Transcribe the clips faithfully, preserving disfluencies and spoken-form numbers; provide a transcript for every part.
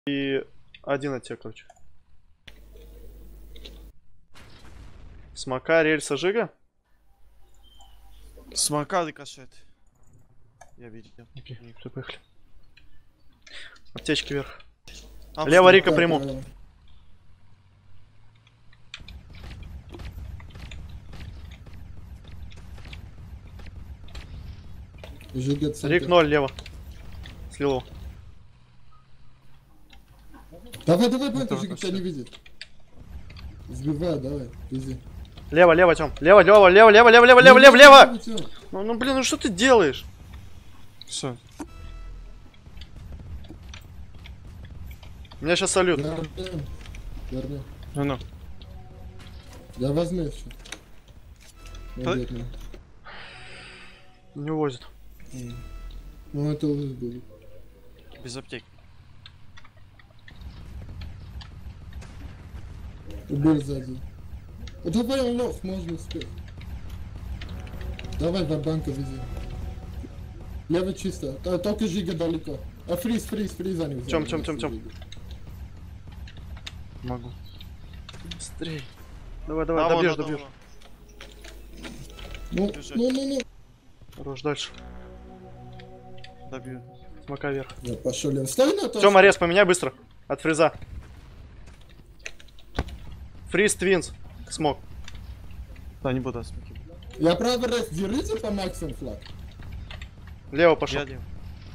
И один от тебя, короче. Смока, рельса, жига? Смока, рикошет. Я видел. Окей, все, поехали. Аптечки вверх. А, Лево что? Рика приму. Рик ноль, лево. Слило. Давай, давай, давай, Жига тебя не видит. Сбивай, давай, вези. Лево, лево, Тём. Лево, лево, лево, лево, лево, лево, лево, лево, лево! Ну, ну, блин, ну что ты делаешь? Все. У меня сейчас салют. Вернем. Вернем. Ну, ну. Я возьму еще. Не увозит. Ну это уже будет. Без аптеки. Убей сзади. О, давай он лох, можно успеть. Давай варбанка вези. Лево чисто. А, только Жига далеко. А фриз, фриз, фриз за них. Тём, Тём, Тём, Тём. Могу. Быстрей. Давай, давай, А, добьешь, вон, добьешь. Ну, ну, ну, ну. Хорош, дальше. Добью. Смока вверх. Я пошел, Лен. Стой на то. Тёма, рез поменяй быстро. От фриза. Фриз, твинс. Смог. Да, не буду смоки. Я правый раз держите по максимум флаг. Лево пошел. Я делаю.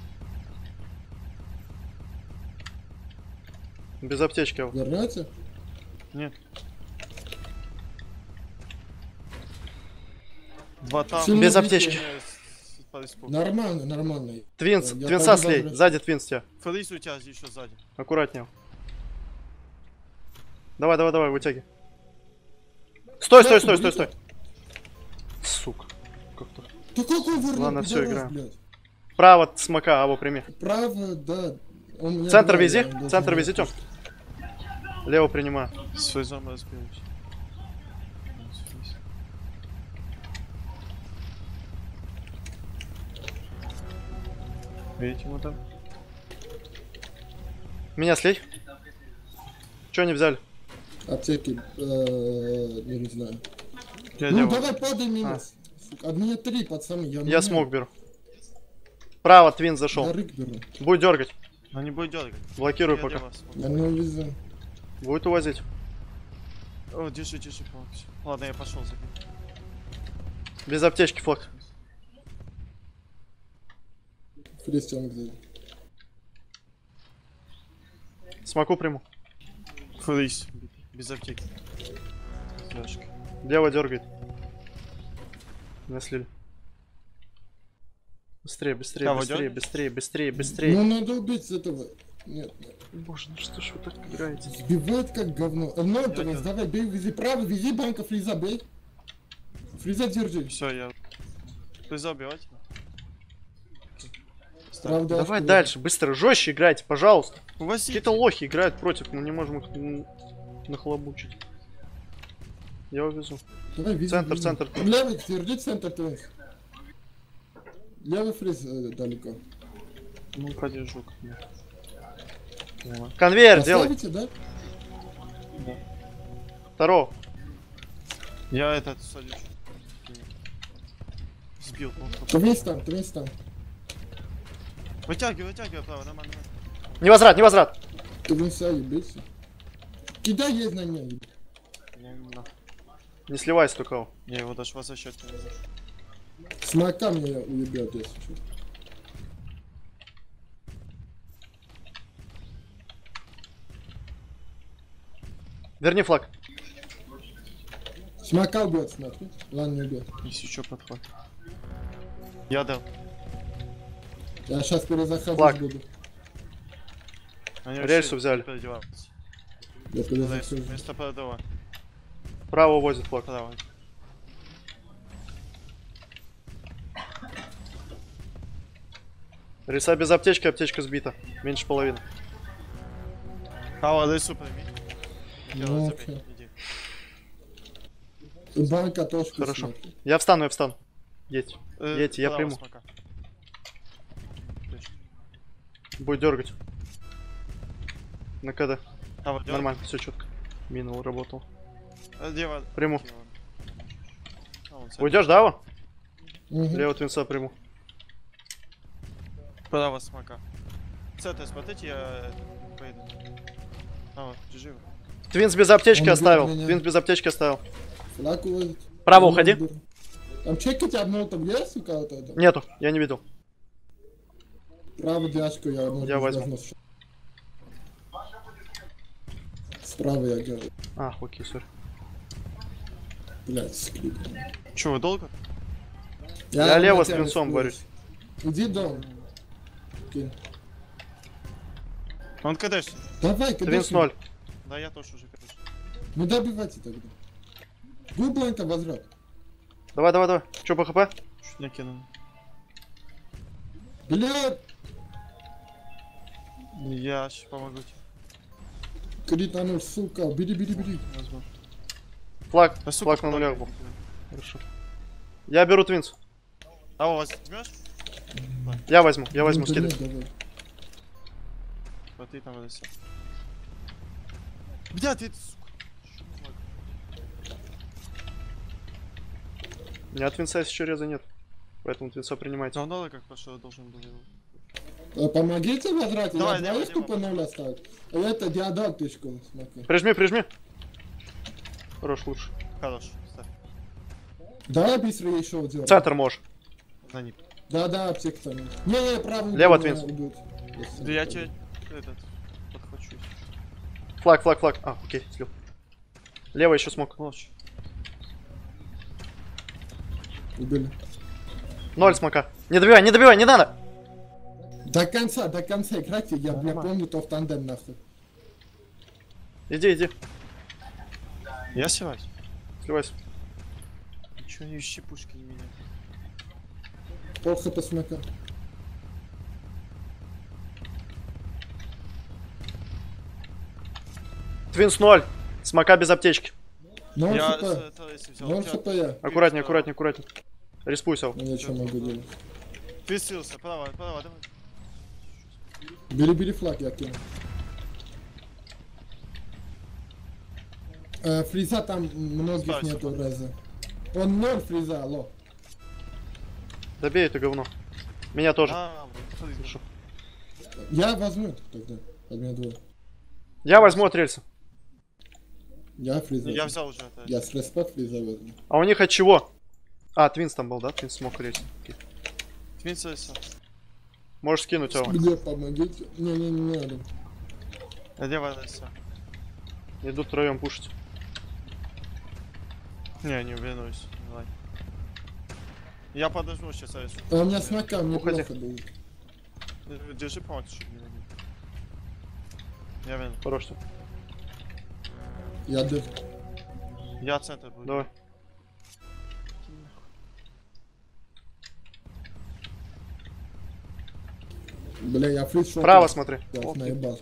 Без аптечки его. Вернете? Нет. Два там. Сильно Без бить аптечки. Нормально, нормально. Твинс, Я твинса пойду слей. забрать. Сзади твинс тебя. Фрис у тебя еще сзади. Аккуратнее. Давай, давай, давай, вытягивай. Стой, стой, стой, стой, стой. Сука. Как-то. Да как он вернул? Ладно, всё, Пидорас, играем. блядь. Право от смока, або прими. Право, да. Он меня Центр брал, вези, я должен центр был вези, Тём. пушить. Лево принимаю. С фризом разберусь. Видите, вот там? Меня слей. Чё не взяли? Аптеки, э, я не знаю. Я Ну делаю. давай падай минус. Сука, от меня три, пацаны. Я, Я смог беру. Право, твин зашел. Я рык беру. Будет дергать. Но не будет дергать. Блокирую Я пока. делаю смог. Я не увезу. Будет увозить. О, держи, держи, помощь. Ладно, я пошел за ним. Без аптечки флаг. Фриз тянут сзади. Смоку приму. Фрис. Без аптеки. Фляжка. Лево дергает. Меня слили. Быстрее, быстрее, Кого быстрее, дёргать? быстрее, быстрее, быстрее. Ну надо убить с этого. Нет, нет. Боже, ну что ж вы так играете? Сбивает как говно. А, ну, то есть, давай, бей, вези право, вези банка, фриза, бей. Фриза держи. Все, я. Фриза убивать? Правда, Давай что- дальше, быстро, жестче играйте, пожалуйста. Увози. Какие-то лохи играют против, мы не можем их м, нахлобучить. Я увезу. Давай, вези, Центр, вези. центр. Левый, держи центр, твинс. Левый фриз э, далеко. Ну, подержу. Конвейер делай. Поставите, да? Второго. Я этот садюсь. Сбил. Твинс там, твинс там. Вытягивай, вытягивай, право, нормально. Невозврат, невозврат. Твинса ебейся. Кидай есть на меня. Я, на- Не сливайся только. его. я его даже возвращать не могу. Смока меня уебет, если что. Верни флаг. Смока убьет, смотри. Ладно, не убьет. Если что, подход. Я дал. Я сейчас перезаходить Флаг. буду. Они Рельсу вообще взяли. переодеваются. Я Рельсу, перезахожу. Вместо продава. Право возит флаг. Право. Риса без аптечки, аптечка сбита. Меньше половины. Право, рельсу прими. Ну, Делай, окей. забей, иди. И банка тоже. Хорошо. вкусная. Я встану, я встану. Едь. Э, Едьте, я право приму. смока. Будет дергать. На КД. А, вот, Нормально, все четко. Мина работал. Дева. Приму. А, он Уйдешь, да, его? Угу. Лево твинца приму. Право смока. Центр, смотрите, я поеду. А, вот, джи. Твинс без аптечки Он оставил. убил меня. Твинс без аптечки оставил. Флаг уводит. Право уходи. Там чекайте одно там есть у кого-то? там? Нету, я не видел. Право дяжку я, может, Я возьму. возьму. Справа я делаю. А, окей, сори. Блять, скрип. Че, вы долго? Я на лево с тебя твинцом рискую. борюсь. Иди дом. Окей. Он кадеш. Давай, Твинс конечно. ноль. Да, я тоже уже кадеш. Ну добивайте тогда. Губланка возврат. Давай, давай, давай. Че по хп? Чуть не кинул. Блядь, Я сейчас помогу тебе. крит на ноль, сука. Бери, бери, бери. Возьму. Флаг. Да, сука, Флаг на флаг. нулях был. Хорошо. Я беру твинс. А у вас возьмешь? Я возьму, я возьму Ну, да скидывай. нет, давай. Вот ты там вот все. Бля, ты, сука. У меня твинца еще реза нет. Поэтому твинца принимайте. Да надо как пошел, я должен был его. Э, Помогите возврат, я Давай, давай, двоих давай. тупо ноль оставил. А это диадалточку, смотри. Прижми, прижми. Хорош, лучше. Хорош, ставь. Давай быстро еще делать. Центр можешь. На них. Да, да, аптека там. Не, не, правый. Лево, убил, Твинс. убил. Да я тебе этот подхвачу. Флаг, флаг, флаг. А, окей, слил. Лево еще смог. Молчь. Убили. Ноль смока. Не добивай, не добивай, не надо. До конца, до конца играйте, я, я помню, то в тандем нахуй. Иди, иди. Я сливаюсь. Сливайся. Ничего не ищи пушки не меня. Пол хп смока. Твинс ноль. Смока без аптечки. Ноль Я хп. это, если взял. Ноль тебя- хп я. Аккуратнее, аккуратнее, аккуратнее. Респуйся. Ну я что могу делать? Ты слился, право, право, давай. Бери, бери флаг, я кину. Э, фриза там многих Ставь нету сюда. раза. Он ноль фриза, алло. Добей это говно. Меня тоже. А, блин, смотри, Хорошо. Я возьму тогда. От меня двое. Я возьму от рельса. Я фриза. ну, я возьму. взял уже это. Я с респект фриза возьму. А у них от чего? А, Твинс там был, да? Твинс смог рельс. Окей. Твинсайся. Можешь скинуть его. Мне помогите. Не, не, не надо. Где валяйся? Идут втроем пушить. Не, не увернусь. Давай. Я подожду сейчас, а если- А у меня смока, мне Уходи. плохо будет. Э, Держи помощь, чтобы не убил. Я верну. Хорош ты. Я дыр. Я центр буду. Давай. Бля, я фриз шел. Право смотри. Я их Окей. наебал.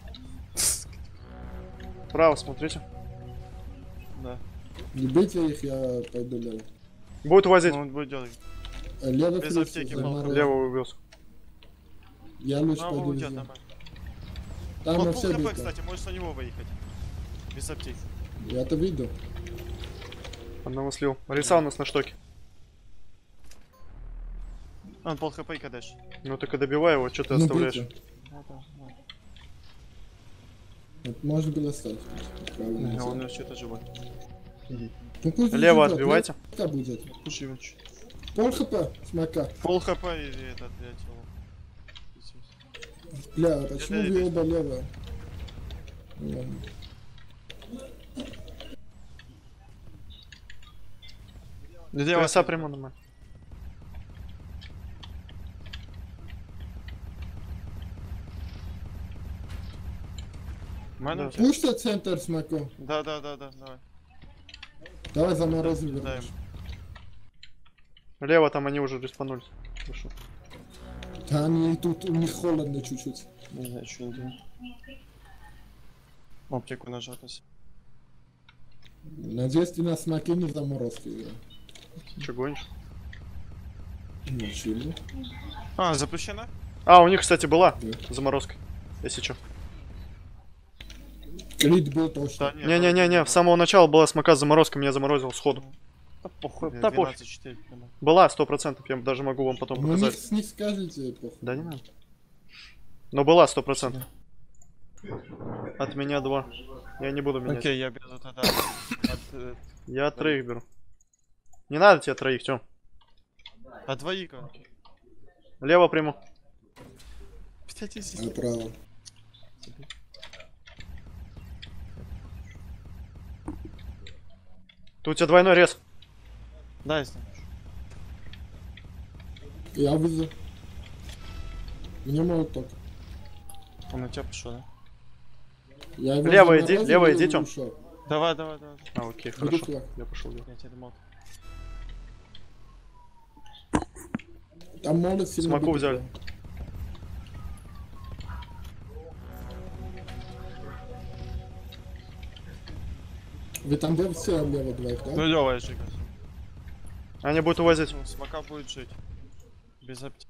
Право смотрите. Да. Не бейте их, я пойду лево. Будет увозить. Ну, он будет делать. Э, Лево Без фриз. аптеки, заморозил. Лево убился. Я лучше Ну, пойду уйдет, везде. нормально. Там Вот на пол все хп, бейте. кстати, можешь на него выехать. Без аптеки. Я это видел. Одного слил. Рельса у нас на штоке. Он пол хп и кадеш. Ну так и добивай его, что ты Ну, оставляешь? бейте. Ну, да, да. Вот можно было оставить. Правильно. Не, взял. он что-то живой. Ну, пусть Лево идет, отбивайте. лево будет. Пуши его чуть. Пол хп, смока. Пол хп и этот, блядь, его. Бля, почему Я- я- вы оба лево? Ну, ладно. Где Твинса прямо нормально. Мене Да. у тебя? Пушьте центр смоку. Да, да, да, да, давай. Давай заморозим. Да, вернешь. Лево там они уже респанулись. Хорошо. Да они тут, у них холодно чуть-чуть. Не знаю, что не делать. Оптику нажатость. Надеюсь, ты на смоке не в заморозке играл. Че гонишь? Ничего. А, запрещена? А, у них, кстати, была Да. заморозка. Если что. Крит был точно. Да, нет, Не-не-не-не, с самого начала была смока с заморозкой, меня заморозил сходу. Да похуй, Да пофиг. двенадцать четыре. Была, сто процентов, я даже могу вам потом Ну не, показать. не скажите, похуй. Да не надо. Но была, сто процентов. От меня два. Я не буду менять. Окей, я беру тогда. От, э, Я троих беру. Не надо тебе троих, Тём. от двоика. Лево приму. Блядь, А если... право. Тут у тебя двойной рез. Да, если. Я вызов. Мне могут так. Он на тебя пошел, да? Я его Лево иди, заморозил лево и иди, Тём. ушел. Давай, давай, давай. А, окей, Буду хорошо. флаг. Я пошел. Я тебе думал. Там может сильно Смоку быть взяли. такое. Вы там где все лево двоих, да? Ну, Лёва, я жигаю. Они будут увозить. Ну, смока будет жить. Без апти.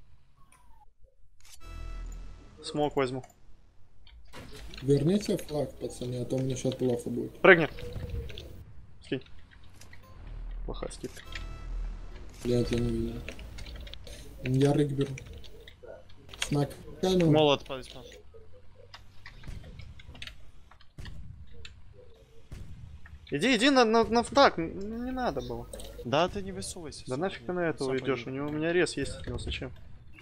Смок возьму. Верните флаг, пацаны, а то мне сейчас плохо будет. Прыгни. Скинь. Плохая скидка. Блять, я не видел. Я рык беру. Снак. Ну, Молот полисман. Иди, иди на, на, на так, н- не надо было. Да, ты не высовывайся. Да сука, нафиг ты я на этого сам идешь? У пойду. него у меня рез есть от него, зачем?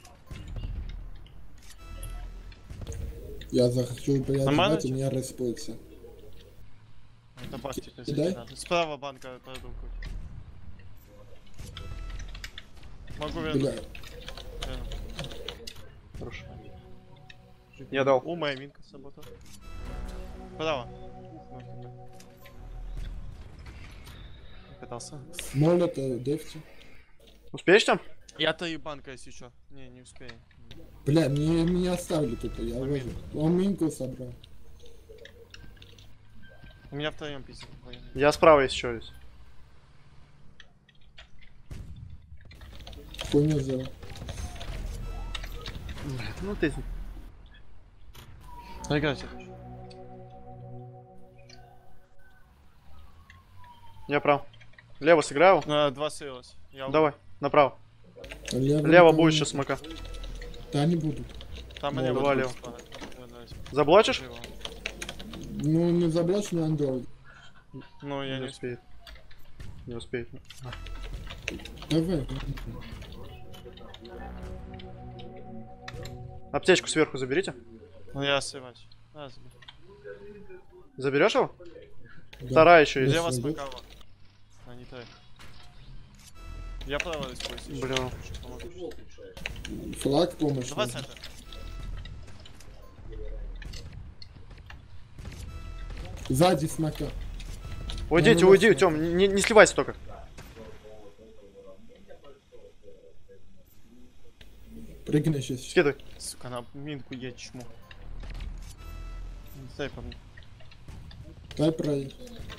я захочу Нормально приятно, у чё? меня расплылся. Добавьте, то Кидай. надо. Справа банка продумку. Могу вернуть. Бля, Верну. Хорошо. Я дал. У, моя минка сработала. Право. Ух, ну тебя. Пытался. молото, дефти. Успеешь там? Я таю банка, если что. Не, не успею. Бля, мне, меня оставили тут, я На вожу. мину. Он минку собрал. У меня втроем пиздец. военный. Я справа есть еще есть. Хуйню взял. Ну ты... Играйте. Я прав. Лево сыграю. На два сырилось. Я у- Давай, направо. Лево, Лево никого будет нет. сейчас смока. Да не будут. Там Ну, и лево два будет лево. спать. Вернусь. Заблочишь? Живо. Ну, не заблочь на андроид. Ну, я Не не успею. успеет. Не успеет. Давай. Аптечку сверху заберите. Ну, я срываюсь. А, забей. Заберешь его? Да. Вторая еще есть. Да. Лево сойдёт. смокало. А, не так. Я право использую. Бля. Чуть помогу. Флаг помощь. Давай нужен. центр. Сзади снака. Уйдите, Ну, уйди, вот. Тём, не, не сливайся только. Прыгни сейчас. Скидывай. Сука, на минку я чмо. Дай по мне. Дай проехать.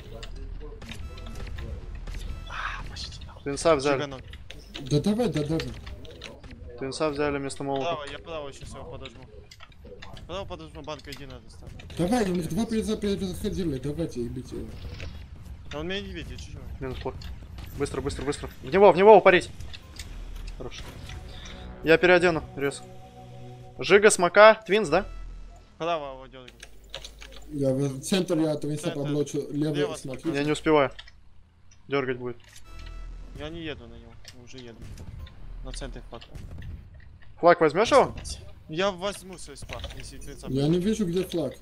А, почти. Твинса взяли. Жиганок. Да давай, да давай. Твинса взяли вместо молота. Право, я право сейчас его подожму. Право подожму, банка иди надо ставить. Давай, у них два приза заходили, давайте их бить его. А он меня не видит, чуть-чуть. Минус плохо. Быстро, быстро, быстро. В него, в него упарить. Хорошо. Я переодену, рез. Жига, смока, твинс, да? Право его дергай. Я в центр, я твинса Центр. поблочу, левый Лево смотри. смотри. Я не успеваю. Дергать будет. Я не еду на него, уже еду. На центре флаг. Флаг возьмешь его? Я возьму свой спах, если твинца. Я не вижу, где флаг.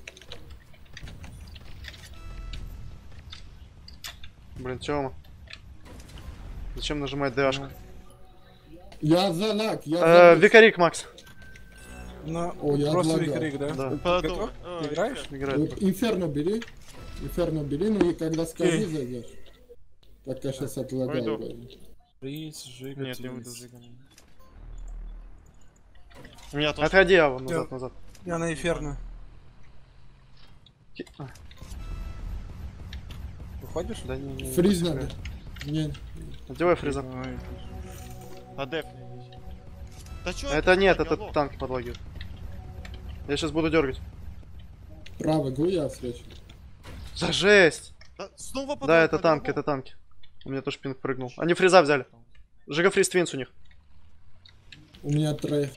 Блин, Тёма. Зачем нажимать дэшку? Я за лак, я Э, за... Викарик, Макс. На О, я просто отлагал. викрик, да? Да. Продумай. Готов? Ты играешь? Играет. Вот Инферно бери. Инферно бери, ну и когда скажу, Окей. зайдешь. Пока сейчас отлагал. Пойду. вроде. Приз, Жига, Нет, не Твинс. выйду жиганом. У меня тоже. Отходи, а вон назад, Я- назад. Я на Инферно. Ки- а, Выходишь? Да не, не, Фриз не надо. Не, Одевай фриза. Ой, А деф не есть. Да чё Это нет, флаг, это алло? танк подлагивает. Я сейчас буду дергать. право, гу я встречу. За жесть! Да, снова потом, Да, это танк, по-другому. это танки. У меня тоже пинг прыгнул. Они фриза взяли. Жига фриз твинс у них. У меня троих.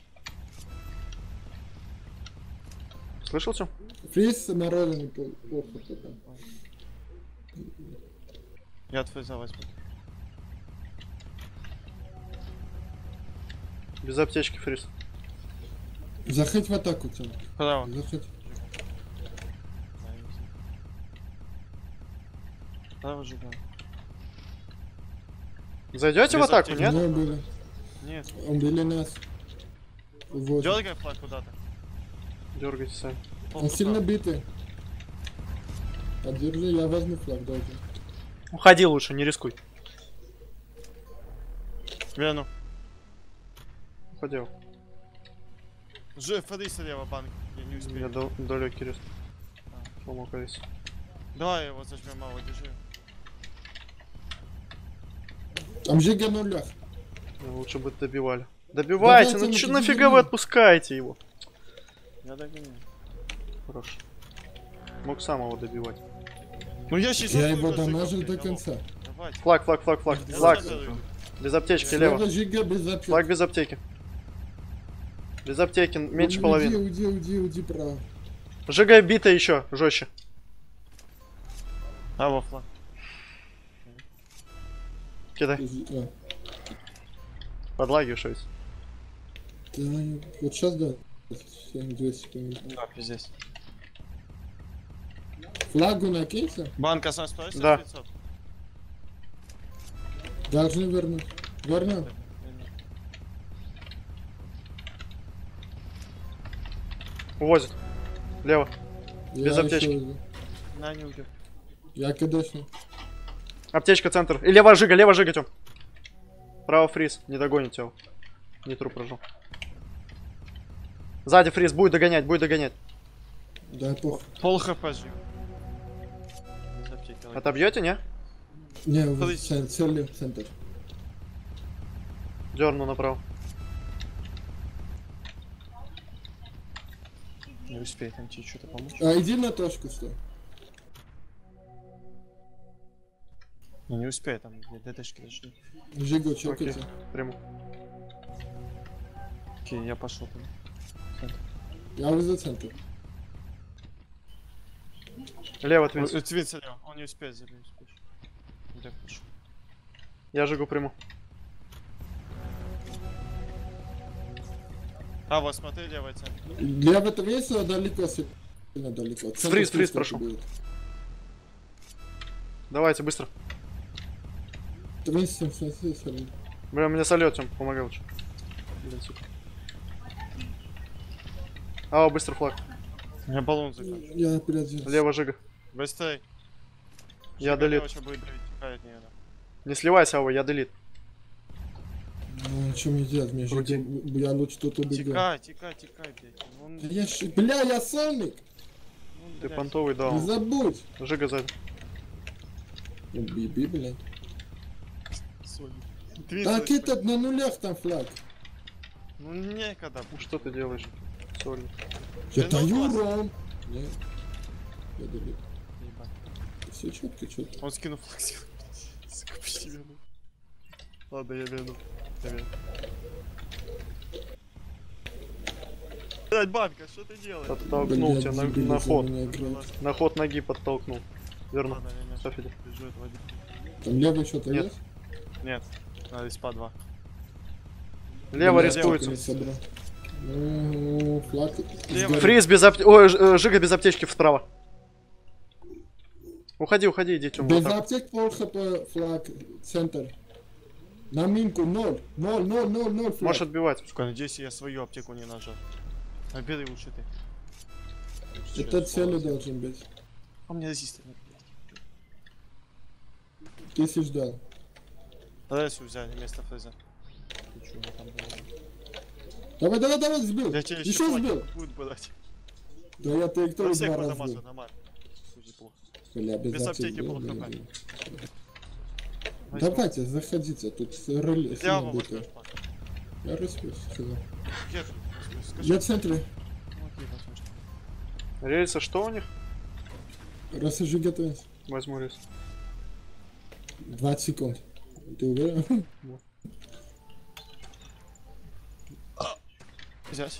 Слышал, Тём? Фриз народу не по- плохо пока. Я твой за возьму. Без аптечки фриз. Заходь в атаку, Тём. Право. Заходь. Право же, да. Зайдете в Без атаку, аптеки. нет? Не были. Нет. Убили нас. Вот. Дергай флаг куда-то. Дергайте сами. Он сильно битый. Поддержи, я возьму флаг даже. Уходи лучше, не рискуй. Вену. Уходил. Ж, ходи слева, банк. Я не У успею. меня дал- далекий риск. Помог весь. Давай его зажмем, мало, держи. Там Жига нулях. Лучше бы добивали. Добивайте, Давайте, ну ну чё подожди. нафига вы отпускаете его? Я догоню. Хорошо. Мог сам его добивать. Ну я сейчас... Я его дамажил до конца. Давайте. Флаг, флаг, флаг, флаг, Я флаг. задаю. Без аптечки, лево. Слева Жига без аптеки. Флаг без аптеки. Без аптеки, меньше Уйди, половины. Уйди, уйди, уйди право. Жигай бита еще, жестче. А, во флаг. Кидай. А, Подлагиваешь. да, вот сейчас да. семь двести помню. Да, пиздец. Флагу накинься. Банка сам стоишь? Да. пятьсот? Должны вернуть. Вернем. Увозит. Лево. Я Без аптечки. еще- На, не уйдет. Я кидашну. Аптечка, центр. И лево жига, лево жига, Тём. Право фриз. Не догонит его. Не труп прожил. Сзади фриз. Будет догонять, будет догонять. Да, пох. Пол хп жив. Без аптеки, ладно. Отобьете, не? Не, в Подожди. цен- цели центр. Дерну направо. Не успеет там тебе что-то помочь. А, иди на точку, стой. Ну, не успеет, там ДТшки дошли. Жигу, Окей, чекайте. приму. Окей, я пошел там. Я вы за центр. Лево твинс. Твин слева, он не успеет забить, успеешь. Да, пошел. Я жигу приму. А, вот смотри, левая цель. Лево там есть, но далеко, сильно далеко. Центр Фриз, фриз, слишком прошу. будет. Давайте, быстро. Там есть семь, семь, семь, семь. Бля, меня сольет, Тём, помогай лучше. Блин, сука. А, быстро флаг. У меня баллон закончился. Я переоделся. Лево жига. Быстрей. Я Жига делит. лево, ща будет давить, текает от неё, да. Не сливайся, Ава, я делит. Ну, что мне делать? Мне Крути. Жига, я лучше тут убегу. Текай, текай, текай, блядь. Вон, Да я ж... Бля, я сольник! вон, Ты блядь. понтовый, да. Не забудь! Жига сзади. Ну, биби, блядь. Соня. Твин Так цель, этот на нулях там флаг. Ну некогда. Ну что ты делаешь? Сольник. Я Да ну даю класс. ром. Нет. Я делю. Ебать. Все четко, четко. Он скинул флаг. Сука, почти вернул. Ладно, я верну. Я верну. Блядь, банка, что ты делаешь? Подтолкнул тебя на, дебили на за ход. меня играют. На ход ноги подтолкнул. Верну. Ладно, я мяч Софида. бежу, это водить. Там левый что-то Нет. есть? Нет, надо из по два. Лево Бля, рискуется. не собрал. Ну, флаг. Лево. сгорел. Фриз без аптечки. Ой, Ж- э, Жига без аптечки вправо. Уходи, уходи, иди, Тём. Без вот так. аптек пол хп флаг. Центр. На минку ноль. Ноль, ноль, ноль, ноль флаг. Можешь отбивать. Сука, надеюсь, я свою аптеку не нажал. Обедай лучше ты. Это Чё, цели слава. должен быть. А у меня резистор нет. Ты си ждал. Давай если взяли вместо фреза. Ты чё, у меня там было? Давай, давай, давай, сбил. Я тебе еще Еще флаги сбил. будет подать. Да я траекторию На всех два раза подамажу, сбил. на мар. Будет плохо. Бля, без, Без аптек аптеки был, пол да, хп. да. Возьму. Давайте, заходите, тут рыли Я сильно его битые. возьмешь, пан. Я распись, сказал. Где ты? Скажи. Я в центре. Ну, окей, возьмешь. Рельсы что у них? Рассажи готовность. Возьму рез. двадцать секунд. Ты уверен? Взять.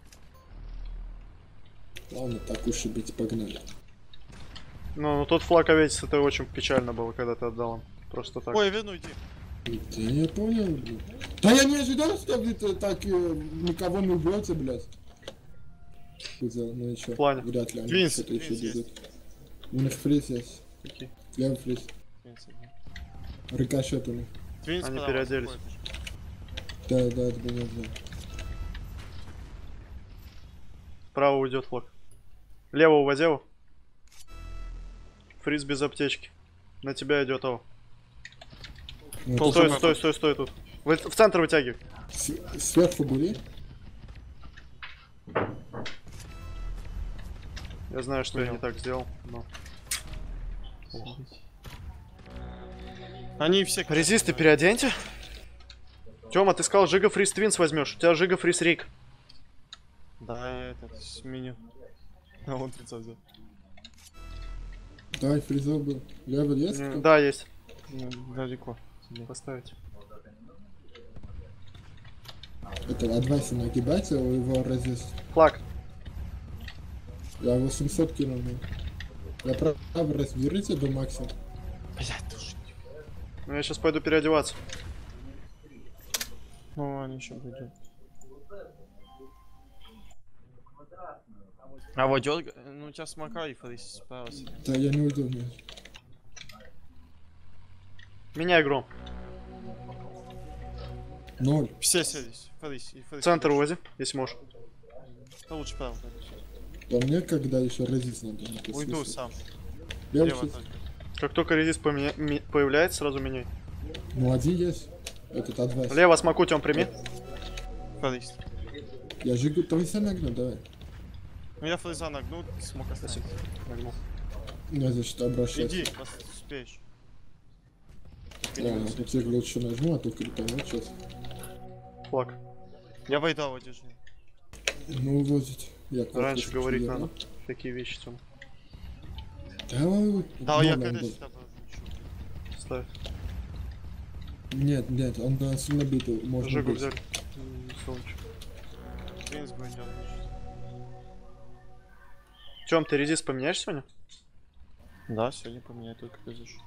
Ладно, так уж и быть, погнали. Ну, ну тот флаг овец, это очень печально было, когда ты отдал им. Просто так. Ой, вину иди. Да я понял, блин. Да я не ожидал, что вы -то так э, никого не убьете, блядь. Куда, ну и чё? В плане? Вряд ли они Твинс, что-то еще твинс есть. дадут. У них фриз есть. Какие? Левый фриз. Рикошет у них. Твинс Они подавал, переоделись. заходит. Да, да, это меня знаю. Право уйдет флаг. Лево уводи его. Фриз без аптечки. На тебя идет его. Ну, Пол- это Стой, Толком. стой, стой, стой тут. В, в центр вытягивай. с- Сверху были? Я знаю, что я Понял. не так сделал, но... Они все... Резисты переоденьте. Тёма, ты сказал, Жига Фриз Твинс возьмешь. У тебя Жига Фриз Рик. Да, я этот сменю. А он тридцать взял. Да, фризов был. Левый есть? М, кто? Да, есть. Ну, далеко. Поставить. Это адвайса нагибайте, у его разъезд. Флаг. Я восемьсот кинул. ну. Я право разберите до максимума. Блять, тоже. Ну я сейчас пойду переодеваться. Ну, они еще будут. А вот дёрга... Ну, у тебя смока и фрис справился. Да, я не уйду, нет. Меняй гром. Ноль. Все селись. Фрис и фрис. Центр увози, если можешь. Да лучше право, конечно. Да мне когда еще разъезд надо? ну, ты Уйду слышишь? сам. Левый Лево фриз. только. Как только резист поменя... ми- появляется, сразу меняй. Ну, один есть. Этот адвайс. Лево смоку, Тём, прими. Фрис. Я же говорю, там все нагну, давай. Ну, я фриза нагну, смог оставить. Нагнул. Не за что обращаться. Иди, пос- успеешь. Ладно, тут я лучше нажму, а то критануть сейчас. Флаг. Я войдал, держи. Ну, увозить. Я как Раньше раз говорить чую, надо. Такие вещи, Тём. Да, вот, Да, ну, я он когда был. сюда подключу. Ставь. Нет, нет, он на сильно битый, можно Жигу быть. взяли. М, солнечко. Твинс будет делать. Тём, ты резист поменяешь сегодня? Да, сегодня поменяй, только ты зашел.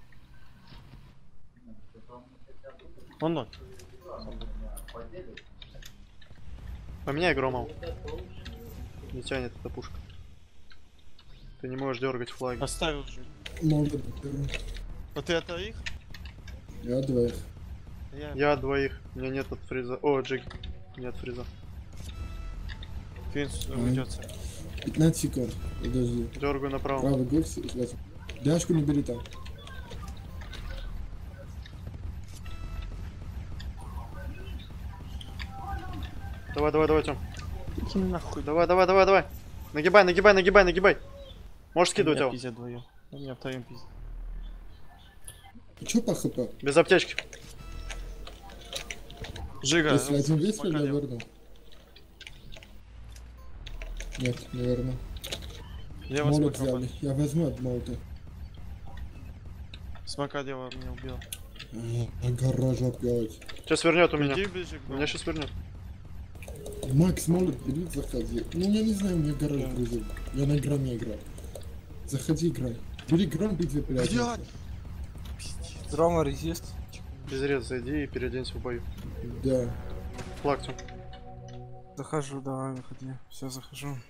Он ноль. Поменяй громом. Не тянет эта пушка. Ты не можешь дергать флаги. Оставил же. Может быть, беру. А ты это их? Я двоих. Я. Я от двоих. У меня нет от фриза. О, Джиг. Нет фриза. Твинс Ай. уйдется. пятнадцать секунд. Подожди. Дергаю направо. Правый гульс. Дашку не бери там. Давай, давай, давай, Тём. Иди нахуй. Давай, давай, давай, давай. Нагибай, нагибай, нагибай, нагибай. Можешь скидывать Меня его. пиздят вдвоем. У меня втроем пиздят. Чё по хп? Без аптечки. Жига. Если ну, один весь, смока я делал. верну. Нет, не верну. Я вас Молот смока взяли. Я возьму от молота. Смока делал, меня убил. А, гараж опять. Сейчас вернет у меня. Иди ближе к У меня сейчас вернет. Макс, молот, бери, заходи. Ну, я не знаю, у меня гараж Да. грузил. Я на громе играю. Заходи, играй. Бери гром, битве Блядь! приятно. Дрома резист. Без рез зайди и переоденься в бою. Да. Флаг, Тём. Захожу, давай, выходи. Все, захожу.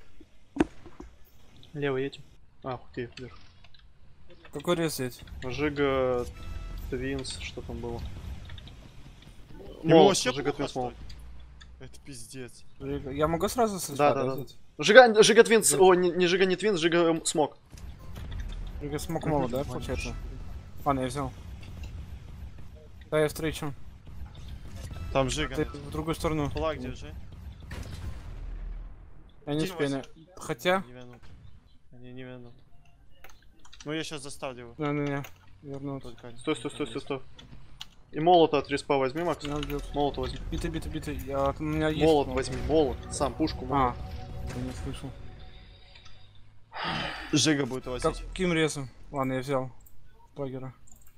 Лево едем. А, окей, вверх. Какой рез взять? Жига, Твинс, что там было? Ему Молот, вообще Жига плохо, Твинс что молот. ли? Это пиздец. Жига. Я могу сразу со Да, ста да, да. взять? Жига, Жига Твинс, о, не, не Жига, не Твинс, Жига эм, Смок. Жига смог молот, да, получается? Ладно, я взял. Да, я встречу. Там Жига. Ты в другую сторону. Флаг держи. Я не Кинь успею. Вася. на- Хотя... Не вернут. Они не вернут. Ну я сейчас заставлю его. Не-не-не. Вернут. Только они. Стой, стой, стой, стой, стой. И молота от респа возьми, Макс. Меня убьют. Молота возьми. Битый, битый, битый. Я... У меня есть... Молот молот. возьми, молот. Сам, пушку, молот. А, я не слышал. Жига будет возить. Каким резом? Ладно, я взял. Плагера.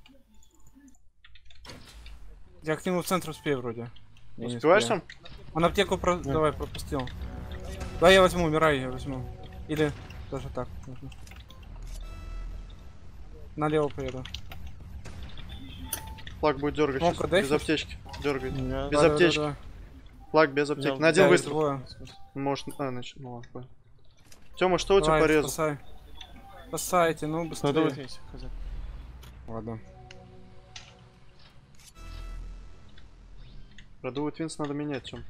Я к нему в центр успею вроде. Я не Успеваешь успею. там? Он аптеку про... Да. давай пропустил. Да, я возьму, умирай, я возьму. Или даже так можно. Налево поеду. Флаг будет дергать Ну-ка, сейчас. дай Без щас. аптечки. Дергает. Я- Без Да, да, аптечки. да, да. Флаг без аптеки. Взял. На один Да, выстрел. двое. Может, а, значит, ну ладно, понял. Тёма, что у тебя Давай, порезал? спасай. Спасайте, ну Надо быстрее. выхнуть, хозяин. Ладно. Продувый твинс надо менять, Тём.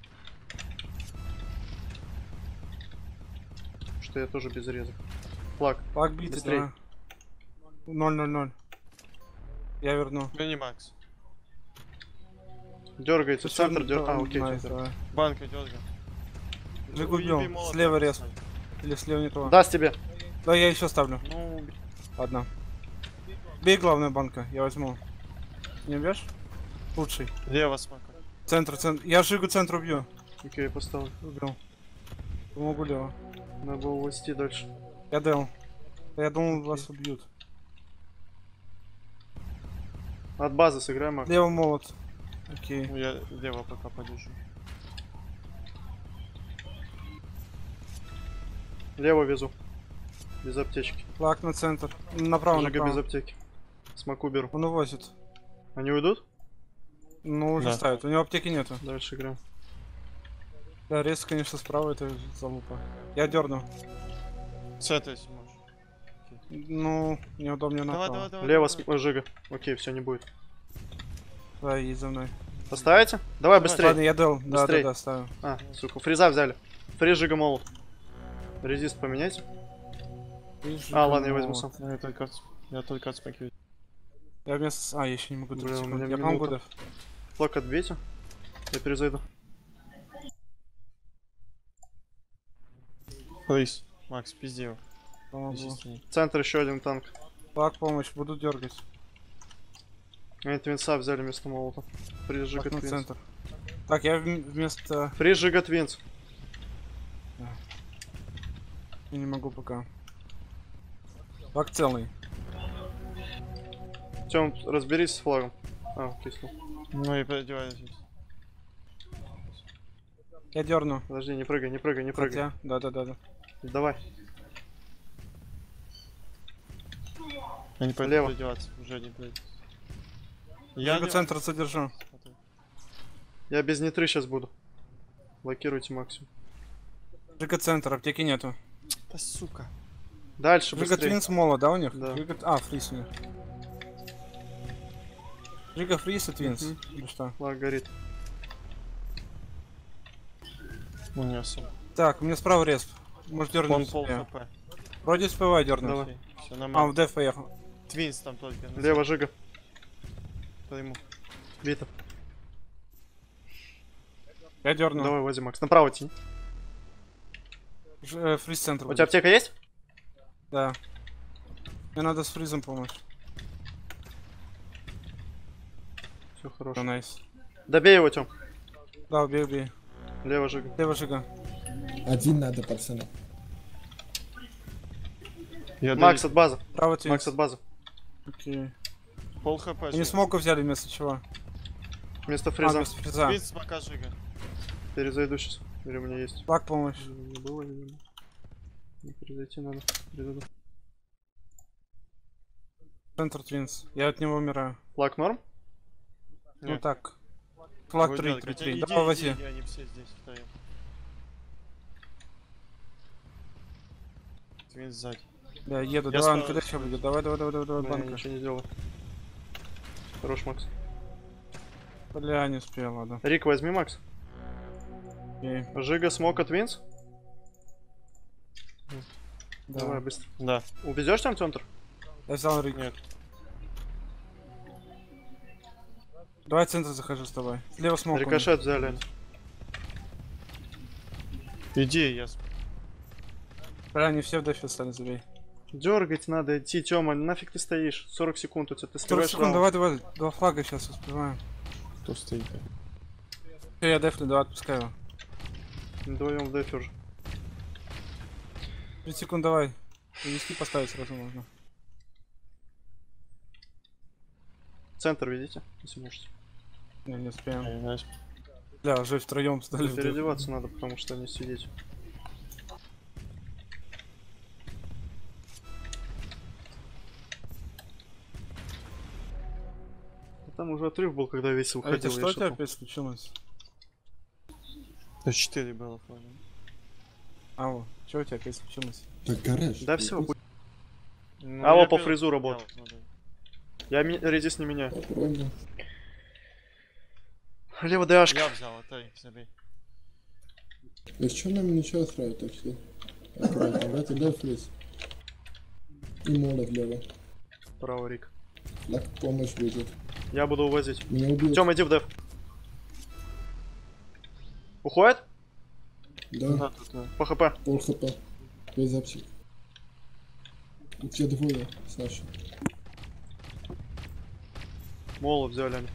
Что я тоже без реза. Флаг. Флаг битый, Быстрей. да. ноль ноль ноль. Я верну. Верни Макс. Дергается в центр, дер... Да, А, окей, найс, центр. давай. Банка дерга. Жигу бьем. Слева рез. Или слева не то. Даст тебе. Да, я еще ставлю. Ну, Ладно. Бей главную банка, я возьму. Не убьешь? Лучший. лево смака. Центр, центр. Я Жигу центр убью. Окей, я поставлю. Убил. Помогу лево. Надо было увести дальше. Я дел. Да я думал, вас убьют. От базы сыграем, Мак. Лево молот. Окей. Ну, я лево пока подержу. Лево везу. Без аптечки. Флаг на центр. Направо, Жига без направо. аптеки. Смоку беру. Он увозит. Они уйдут? Ну, уже Да. ставит. У него аптеки нету. Дальше играем. Да, рез, конечно, справа, это залупа. Я дерну. С этой если можешь. Ну, неудобнее Давай, направо. давай, давай. Лево давай. с... Ой, Жига. Окей, все, не будет. Да, едь за мной. Поставите? Давай, быстрее. Ладно, я дел. Да, Быстрей. да, да, ставлю. А, сука, фриза взяли. Фриз, Жига, молот. Резист поменять. А, ладно, я возьму сам. Ну, Я только от, я только от смаки. Я вместо... А, я еще не могу Бля, тридцать у секунд. меня Я минута. помогу, да. Флаг отбейте. Я перезайду. Плейс. Макс, пизди его. Помогу. Естественно. Центр еще один танк. Флаг, помощь, буду дергать. Они твинса взяли вместо молота. Фриз, Жига, Флаг на твинс. центр. Так, я вм- вместо... Фриз, Жига, твинс. Я не могу пока. Флаг целый. Тём, разберись с флагом. А, кисло. Ну и подевай здесь. Я дерну. Подожди, не прыгай, не прыгай, не прыгай. Хотя, да, да, да, да. Давай. Я не пойду Лево. подеваться, уже не пойду. Я не- центр задержу. Я без нитры сейчас буду. Блокируйте максимум. Жига центр, аптеки нету. Да сука. Дальше, Жига быстрее. твинс мола, да, у них? Да. Жига... А, фриз у них. Жига фриз и твинс. Мгм. Или что? Флаг горит. Унесу. Так, у меня справа респ. Может Он дернуть. пол себе. хп. Вроде успеваю дернуть. Давай. Все А, нормально. в деф поехал. Твинс там только. на Лево, Жига. По ему. Бита. Я дерну. Давай, вози, Макс. Направо тяни. Ж- э, фриз центр. У будет. тебя аптека есть? Да. Мне надо с фризом помочь. Все Да, хорошо. найс. Добей его, Тём. Да, убей, убей. Лево, Жига. Лево Жига. Один надо, пацаны. Я Макс от базы. Право твинс. Макс от базы. Окей. даю пол хп. Они смоку взяли вместо чего? Вместо А, фриза. вместо фриза. Твинс смока Жига. Перезайду сейчас. Или у меня есть. Флаг помощь. Не было, видимо. Не перезайти надо. Перезайду. Центр твинс. Я от него умираю. Флаг норм? Ну Нет. так. Флаг Будет три, делать. три, Хотя три. иди, Давай иди, вози. иди, они все здесь втроем. Твинс сзади. Да, еду. Я Давай, он справа, куда еще справа. будет? Давай, давай, давай, давай, давай, Да, я банка. ничего не делал. Хорош, Макс. Бля, не успел, ладно. Рик, возьми, Макс. Окей. Жига, смока, твинс. Да. Давай, быстро. Да. Увезешь там центр? Я взял Рик. Нет. Давай в центр захожу с тобой. Слева смог. Рикошет взяли. они. Иди, я... с- Бля, они все в дефе стали, забей. Дергать надо идти, Тёма, нафиг ты стоишь? сорок секунд у тебя, ты сорок сливаешь секунд, раунд. давай, давай. Два флага сейчас успеваем. Кто стоит? Всё, я дефлю, давай отпускаю его. Вдвоем в дефе уже. тридцать секунд, давай. Виски поставить сразу можно. Центр видите, если можете. Не, не успеем. Ай, знаешь. Бля, уже втроем стали. в деф. Переодеваться надо, потому что не сидеть. Там уже отрыв был, когда весь А это уходил. что я у тебя шепнул. опять случилось? Да четыре было, понял. А, вот, что у тебя опять случилось? Так гараж. Да все, Пусть Ну, Алло, я по пер- фризу я работает. вот смотрю. Я ми- редис не меняю. Попробуем. Лево ДАшка. Я взял, а ты забей. Если что, нам ничего устраивает, так что... Аккуратно, брать, дай фриз. И молот влево. Право, Рик. Флаг помощь будет. Я буду увозить. Меня убьют. Тём, иди в деф. Уходит? Да, Да, тут, да. По хп. пол хп. Без аптек. У тебя двое, Саша. Молот взяли они.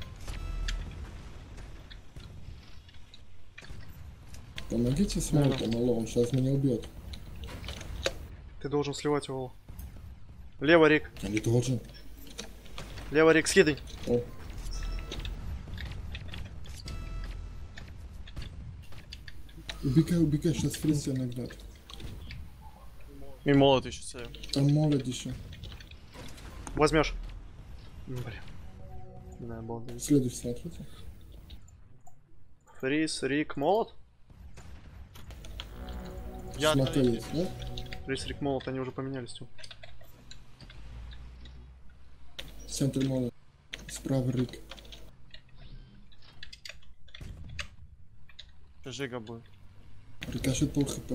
Помогите с молотом, алло, он сейчас меня убьет. Ты должен сливать его. Лево, Рик. Я не должен. Лево, Рик, скидывай. О. Убегай, убегай, сейчас фриз тебя нагнет. И молот еще стоял. Там молот еще. Возьмешь. Блин. Да, обалдеть. Следующий, смотрите. Фриз, Рик, молот. Я Смока троих. есть, да? Фриз, Рик, молот, они уже поменялись. Тём. Центр молот. Справа рык. Жига будет. Рикошет пол хп.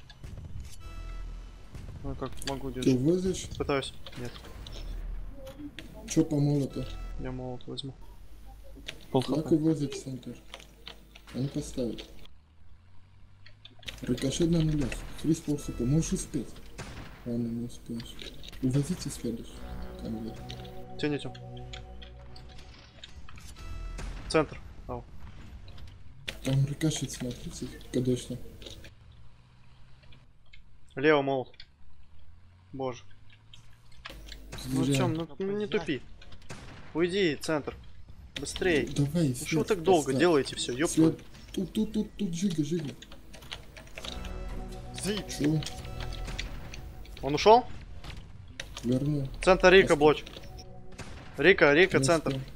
Ну как могу Ты держать. возишь? Пытаюсь. Нет, Чё по молоту? я молот возьму. Флаг увозит в центр. Они поставят. Рикошет на нулях. Фриз пол хп. Можешь успеть. Ладно, не успеешь. Увозите следующий. Там вот. Тяни, Тём. Центр. Ау. Там рикошет, смотрите, конечно. Лево, молот. Боже. Ну, Зря. Тём, ну, ну не тупи. Уйди, центр. Быстрей. Давай, Ну что вы свет так долго поставь. делаете все, ёб Свет. твою. Тут, тут, тут, тут, жига, жига. Заеб. Чё? Он ушел? Верну. Центр Рика, Просто. блоч. Рика, Рика, Не центр. успел.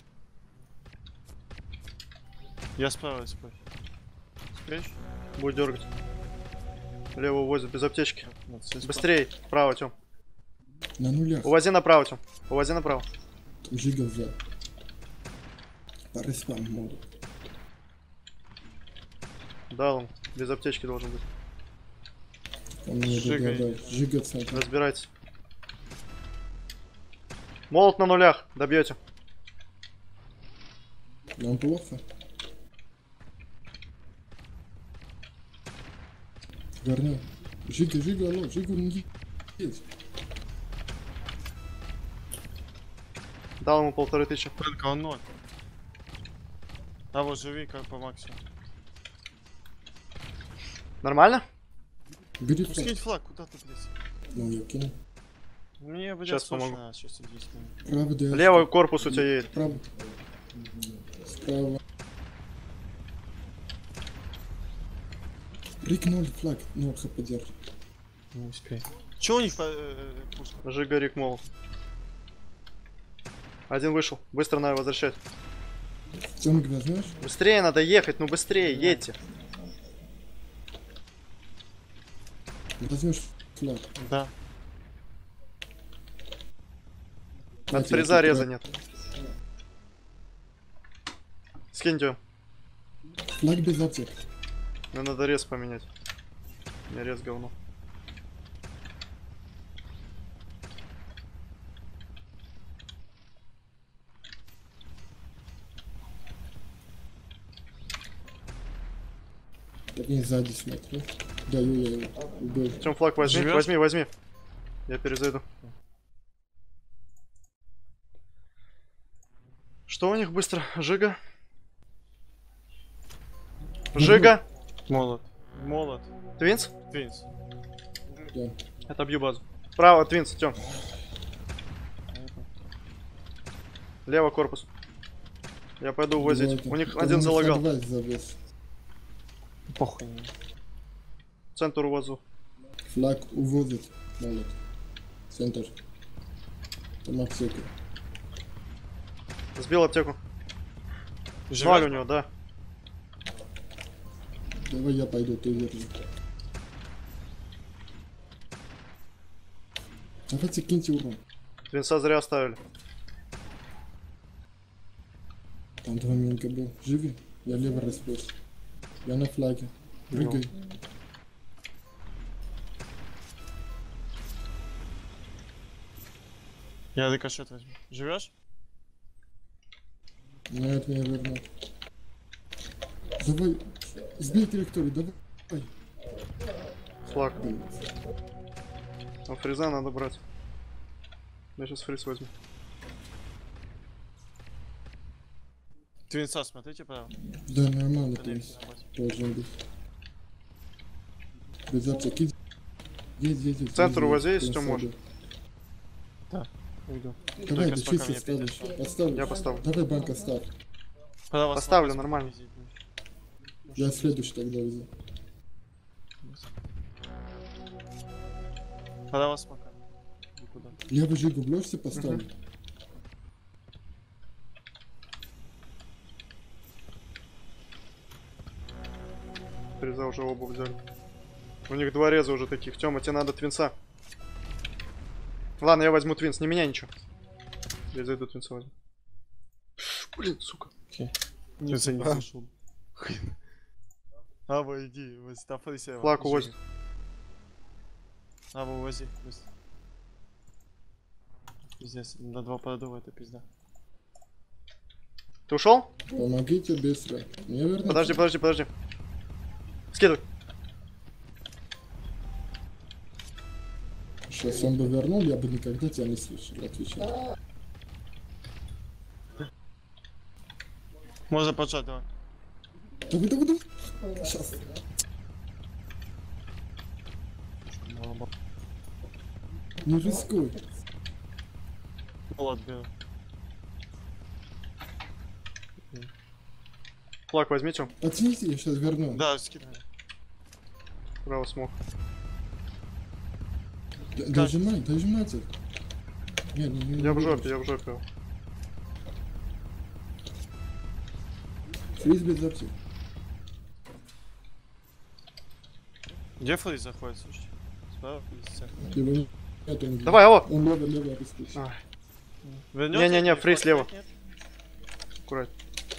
Я справился, спой. Успеешь? Будет дергать. Лево увозит без аптечки. Вот, все спа- Быстрей. Право, Тём. На нулях. Увози направо, Тём. Увози направо. Жига взял. Пары спам могут. Дал он. Без аптечки должен быть. Он мне Жига предлагает. Жига центр. Разбирайтесь. Молот на нулях. Добьете. Нам плохо. Верни. Жига, жига, алло, жига не есть. Дал ему полторы тысячи. Только он ноль. А вот живи как по максимуму. Нормально? Бери Ну флаг. скинь флаг, куда ты, блядь? Ну, я кину. Мне, блядь, Щас срочно помогу. надо сейчас иди с ним. Право, да. Левый корпус у тебя едет. Право. Справа. Рик ноль флаг. Ну, хп держит. Не успей. Че у них по э, пушка? Жига, Рик, молот. Один вышел. Быстро надо возвращать. Тёмик возьмешь? Быстрее надо ехать, ну быстрее, едьте. Возьмешь флаг. Да. От Давайте, фреза я реза тут нет. Скинь, Тём. Флаг без аптек. Мне надо рез поменять. У меня рез говно. Так не сзади смотрю. Даю я его. Убил. Тём, флаг возьми, Живёшь? возьми, возьми. Я перезайду. Что у них быстро? Жига? Жига? Молот. Молот. Твинс? Твинс. Да. Отобью базу. Справа, твинс, Тём. Лево, корпус. Я пойду увозить. Давайте. У них Там один у них залагал. адвайс завис. Похуй. Центр увозу. Флаг уводит. Молот. Центр. Там аптека. Сбил аптеку. Живёт? Ноль у него, да. Давай я пойду, ты верни. Давайте киньте урон. Твинса зря оставили. Там два минка был. Живи. Я лево распёс. Я на флаге. Прыгай. Я рикошет возьму. Живешь? Нет, меня вернул. Давай. Сбей траекторию, давай. Флаг. А фриза надо брать. Я сейчас фриз возьму. Твинса, смотрите право. Да, нормально, Да, то не, есть. не, Должен быть. Без аптеки. Есть, есть, есть. Центр есть, увози, есть, если есть, можешь. Уйду. Давай, Только с дыши, боками я ставишь. перешел. Поставь. Я поставлю. Давай банк оставь. Право Поставлю, слабо нормально. визит. Я следующий тогда везу. Право смока. Никуда. Я бы жигу блочься поставлю. Фриза уже оба взяли. У них два реза уже таких. Тёма, тебе надо твинса. Ладно, я возьму твинс, не меняй ничего. Я зайду твинса возьму. Блин, сука. Твинса не слышал. Аба, иди, вози, там фрейся. Флаг увозит. Аба, увози, быстро. Пиздец, на два продува это пизда. Ты ушел? Помогите быстро. Мне вернуться. Подожди, подожди, подожди. Скидывай. Сейчас он бы вернул, я бы никогда тебя не слышал, отвечаю. Можно поджать, давай. Давай, давай, давай. Сейчас. Не рискуй. Молот беру. Флаг возьмите. Отвиньте, я сейчас верну. Да, скидывай. Право смог. Д- Дожимай, дожимайте. Не, не, не, Я в не жопе, вернусь. я в жопе. Фриз без аптек. Где фрейз заходит, слушайте? Справа или слева? Его не- нету нигде. Давай, алло. Он лево, лево рискует. А, Вернётся? Не-не-не, Или фрейз флаг слева. нет? аккурат.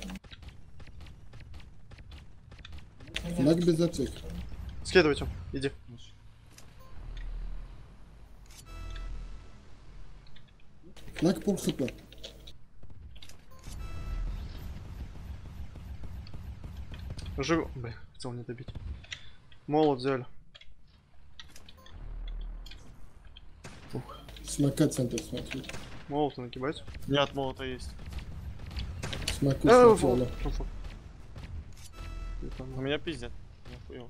Флаг без аптек. Скидывайте. Иди. Флаг пол хп. Жигу. Блин, хотел не добить. Молот взяли. Смока центр смотри. Молот нагибать. Нет, молота есть. Смоку Э, сначала. фу, фу, фу. Ты там- У меня пиздят. Я хуёв.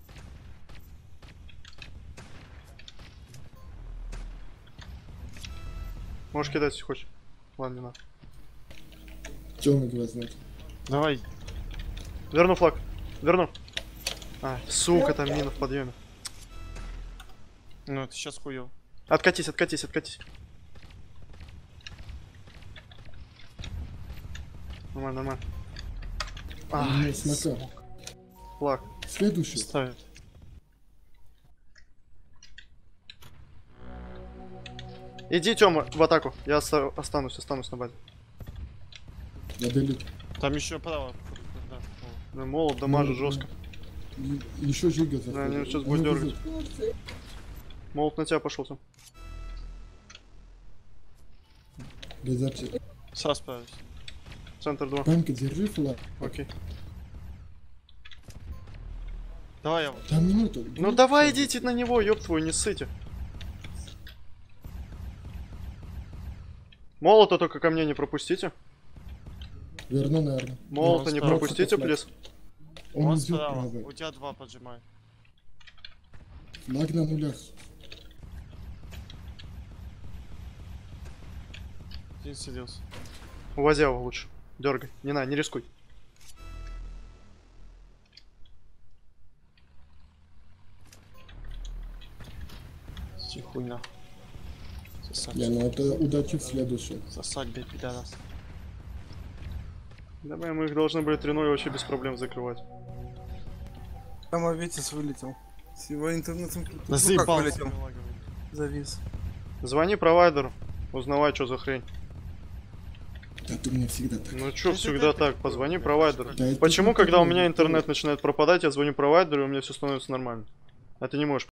Можешь кидать, если хочешь. Ладно, не надо. Темный возьмет. Давай. Верну флаг. Верну. А, сука, там мина в подъеме. Ну, это сейчас хуёв. Откатись, откатись, откатись. Нормально, нормально. Ну, Ай, смока. флаг. Следующий. Ставит. Иди, Тёма, в атаку. Я оста- останусь, останусь на базе. Я долит. Там еще право. Да. о. Да, молот дамажит Ну, жестко. Еще жига Да, они заходит. сейчас Они будут дергать. везут. Молот на тебя пошел, Тём. Без аптек. Сейчас справлюсь. Центр два. Панка, держи флаг. Окей. Давай я. Там минуту. Ну давай идите на него, ёб твою, не ссыте. Молота только ко мне не пропустите. Верну, наверное. Молота Ну, не справа пропустите, флаг. плиз. Он Он идет справа. правый. У тебя два поджимай. Флаг на нулях. Пересиделся. Увози его лучше. Дергай. Не надо, не рискуй. Тихуй нахуй. Сосать. Я ну это удачи в следующем. Сосать, блядь, пидорас. Давай, мы их должны были три ноль вообще без проблем закрывать. Там Витязь вылетел. С его интернетом... Ну, как Заебался. вылетел? Завис. Звони провайдеру. Узнавай, что за хрень. Да ты мне всегда так. Ну чё, Если всегда ты- так, позвони провайдеру. Да это Почему, не когда у ты, меня это интернет ты. начинает пропадать, я звоню провайдеру, и у меня все становится нормально? А ты не можешь